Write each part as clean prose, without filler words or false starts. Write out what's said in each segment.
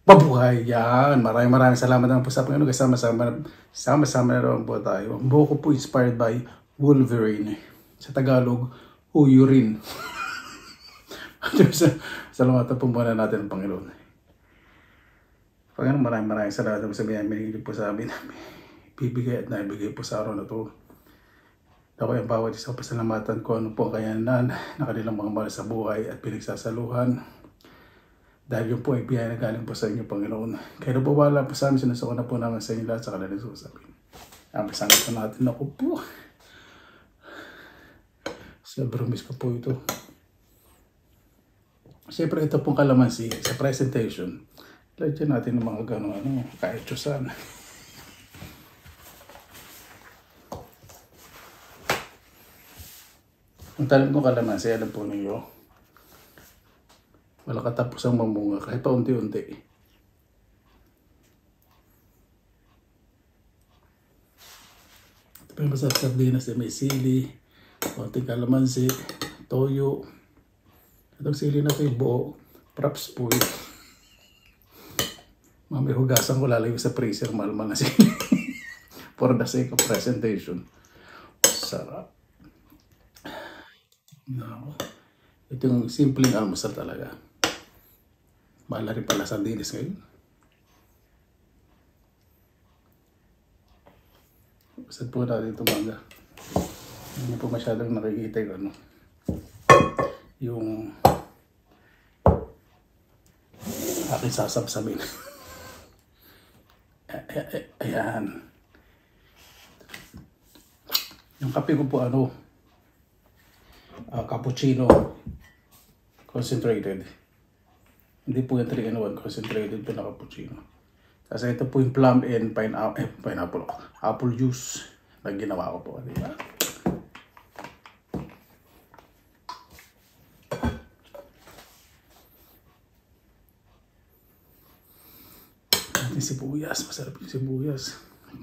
Mabuhay yan. Maraming salamat naman po sa Panginoon. Sama-sama na naman po tayo. Ang buho ko po inspired by Wolverine. Sa Tagalog, Uyurin. Salamatan po muna natin ang Panginoon. Panginoon, maraming salamat po sa binigay po sa amin. Bibigay at naibigay po sa araw na to. Ako ang bawat isang pasalamatan ko ano po ang kayanan na kanilang mga mahal sa buhay at pinagsasaluhan. Dahil yun po ay biyaya na galing po sa inyo, Panginoon. Kaya na po wala po sa amin, sinasako na po namin sa inyo lahat sa kanilang susapin. Ang pasangit po natin ako po. Sobrang miss ko po ito. Siyempre ito pong kalamansi sa presentation. Lagyan natin ng mga gano'n, kahit tsusan. Ang talim kong kalamansi, alam po ninyo, wala katapusang mamunga kahit pa unti-unti. Ito pa yung masarap sardinas na may sili, konting kalamansi, toyo. Itong sili na ito yung buo, props po yun. Mamay hugasan ko lalagay sa freezer, mahal-mahal na sili. For the sake of presentation. Sarap. No. Ito yung simpleng almusal talaga. Mahal na rin pala sardinas ngayon. Saan po natin ito manga? Hindi po masyadong nakikita yung yung aking sasabsamin. Ayan. Yung kape ko po cappuccino concentrated. Hindi po yung 3-in-1 concentrated po na cappuccino. Kasi ito po yung plum and pineapple, apple juice na ginawa ko po. Diba? Yung sibuyas, masarap yung sibuyas.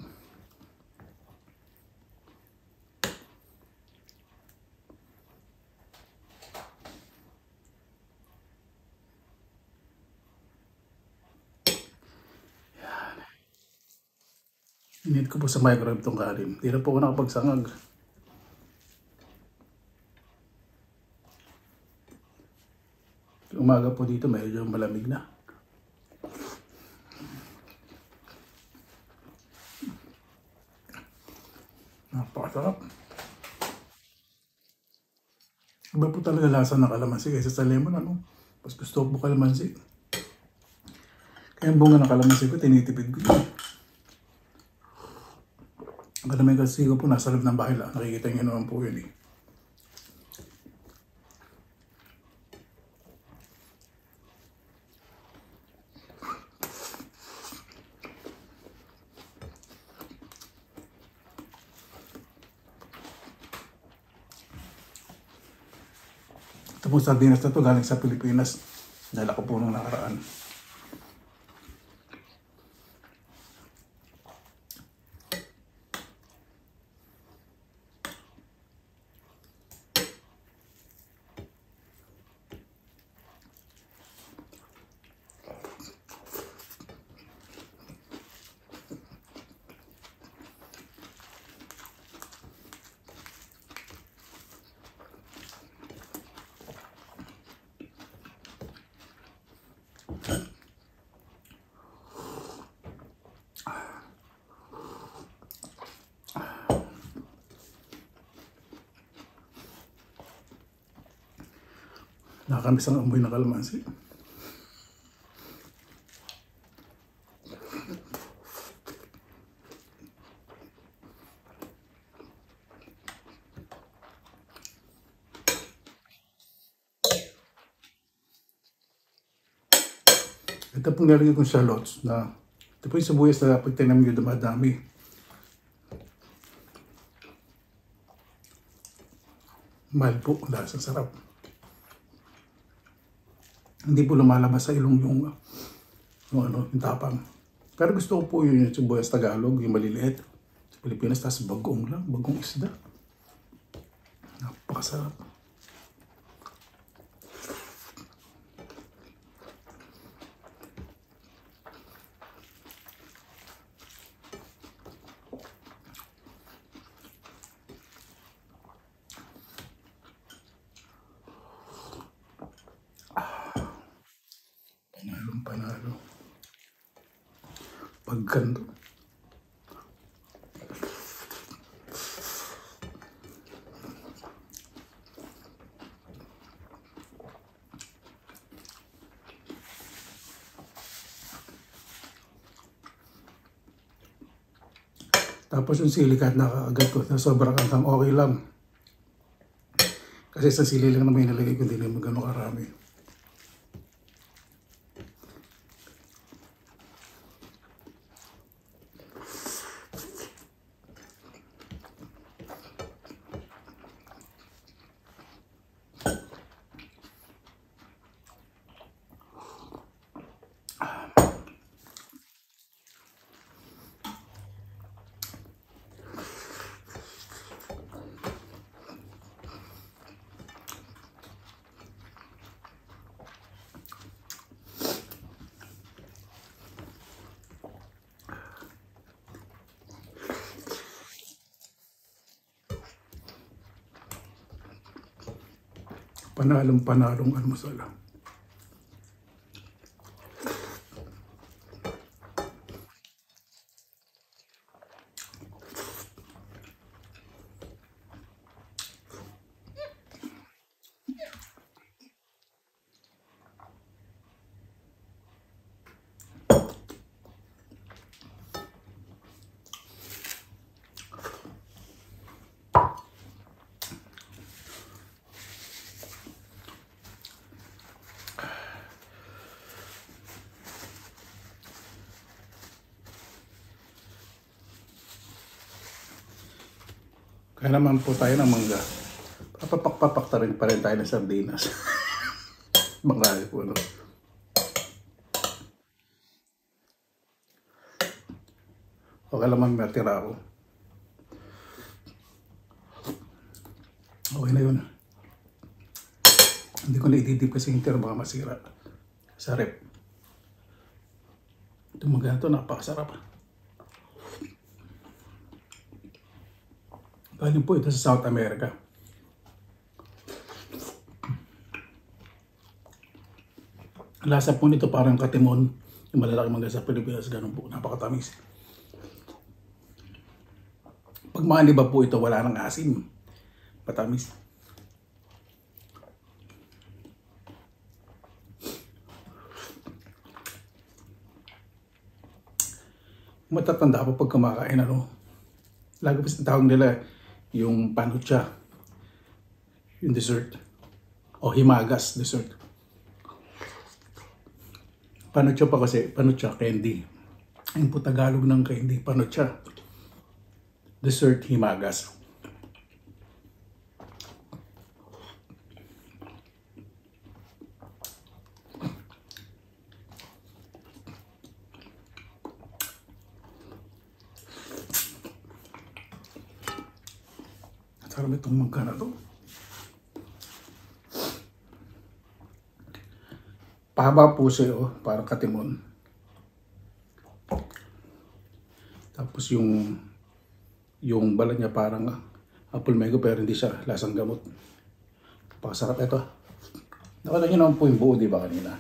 Init ko po sa microwave itong kalim. Hindi na po ako nakapagsangag. Umaga po dito medyo malamig na. Napakasarap. Iba po talaga lasa ng kalamansi kaysa sa lemon. Mas gusto ko po kalamansi. Kaya ang bunga ng kalamansi ko, tinitipid ko yun. Ang kalamansi kasi ko po nasa loob ng bahay lang. Nakikita nyo naman po yun . Ito po sardinas na ito galing sa Pilipinas. Dala ko po nung nakaraan. Nakakamiss ang amoy ng kalamansi. Ito pong nalagay kong shallots na ito po yung sibuyas na pag tinam nyo dumadami. Mahal po, lasang sarap. Hindi po lumalabas sa ilong yung tapang. Pero gusto ko po yung sibuyas Tagalog, yung maliliit. Sa Pilipinas, tas bagong lang, bagong isda. Napakasarap. Pag ganito. Tapos yung sili kahit nakakagat ko na sobrang hanggang okay lang. Kasi sa sili lang naman inalagay ko, hindi naman gano'ng karami. Panalong almusal. Kaya naman po tayo ng mangga. Papapak-papak pa rin tayo ng sardinas. Marami po, no? Okay naman matira ako. Okay na yun. Hindi ko na ididip kasi yung tira, baka masira. Sa rep. Itong mangga na ito, napakasarap. Galing po ito sa South America. Lasa po nito parang katimon. Yung malalaking mangga sa Pilipinas, ganun po. Napakatamis. Pag maaniba po ito, wala nang asim. Matamis. Matatanda po pag kumakain, ano. Lagi pa sa tawag nila yung panucha, yung dessert, o himagas dessert. Panucha pa kasi, panucha, candy. Yung po Tagalog ng candy, panucha. Dessert, himagas. Sarap itong mangga na to. Pahaba po siya, oh, parang katimon. Tapos yung balat niya parang apple mango pero hindi siya lasang gamot. Pakasarap ito. Nakita niyo naman po yung buo, di ba, kanina?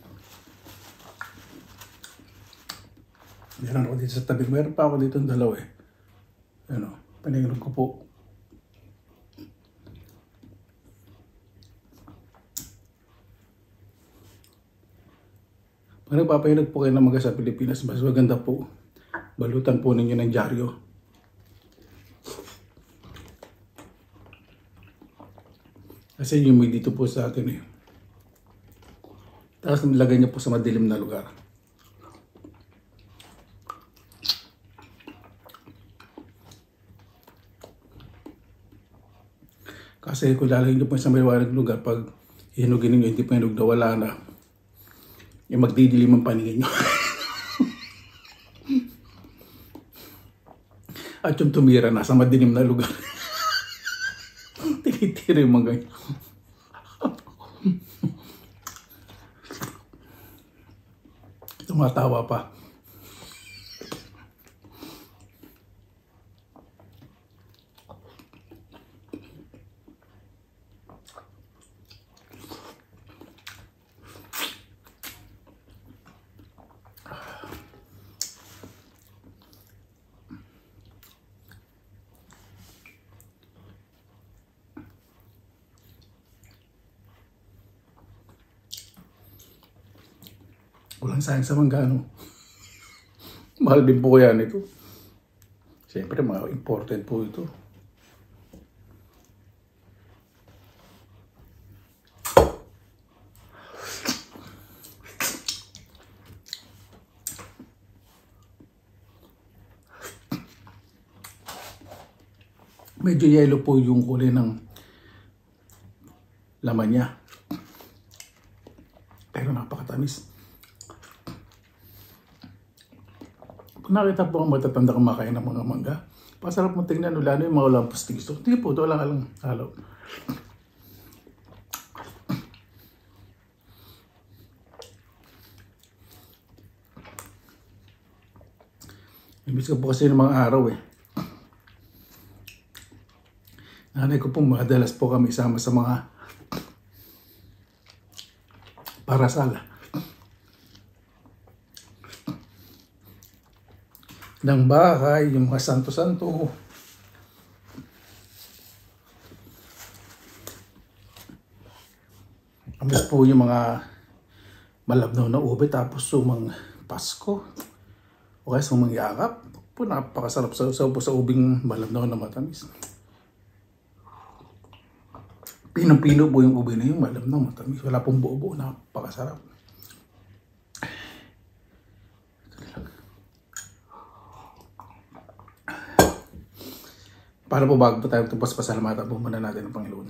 Meron ako dito sa tabi. Meron pa ako dito ng dalawa eh. Ano, panayinog ko po. Pag nagpapahinog po kayo ng mangga sa Pilipinas, mas maganda po. Balutan po ninyo ng dyaryo. Kasi yung may dito po sa atin eh. Tapos nilagay niyo po sa madilim na lugar. Kasi kung lalagay niyo po sa maliwanag lugar, pag hinugin niyo, hindi pa hinog na wala na. Yung magdidilim ang paningin nyo. At yung tumira nasa madilim na lugar. Tinitira yung mga ganyan. Tumatawa pa. Walang sayang sa mangga, no? Mahal din po yan ito. Siyempre, mga imported po ito. Medyo yellow po yung kulay ng laman niya. Pero napakatamis. Kung nakita po ang matatanda kumakain ng mga mangga, pasarap mo tingnan, lalo yung mga walang pustiso. Hindi po, ito lang halo. Imbis ko po kasi ng mga araw eh. Nanay ko po, madalas po kami isama sa mga parasal ng bahay, yung mga santo-santo. Amis po yung mga malabnaw na ube, tapos sumang Pasko o kaya sumang yakap po, napakasarap sa ubing malabnaw na matamis. Pinong-pino po yung ube na yung malabnaw matamis, wala pong buo-buo, napakasarap. Para po bago po tayo tapos, pasalamatan po muna natin ang Panginoon.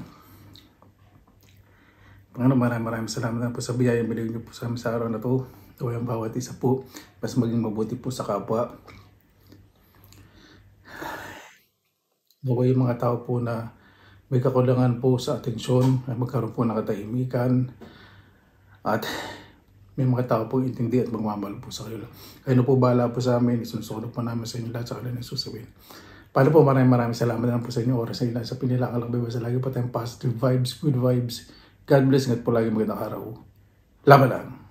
Panginoon, maraming salamat na po sa biyayang binigay niyo po sa amin sa araw na to. Ito ang bawat isa po, mas maging mabuti po sa kapwa. Naway yung mga tao po na may kakulangan po sa atensyon, ay magkaroon po ng katahimikan, at may mga tao po intindi at magmamahal po sa kayo. Kayo na po bahala po sa amin, isusunod po namin sa inyo lahat sa kanilang susabihin. Paano po, maraming salamat na po sa inyo oras na sa pinilangan lang sa lagi po tayong positive vibes, good vibes. God bless, ingat po lagi, magandang araw. Laban lang.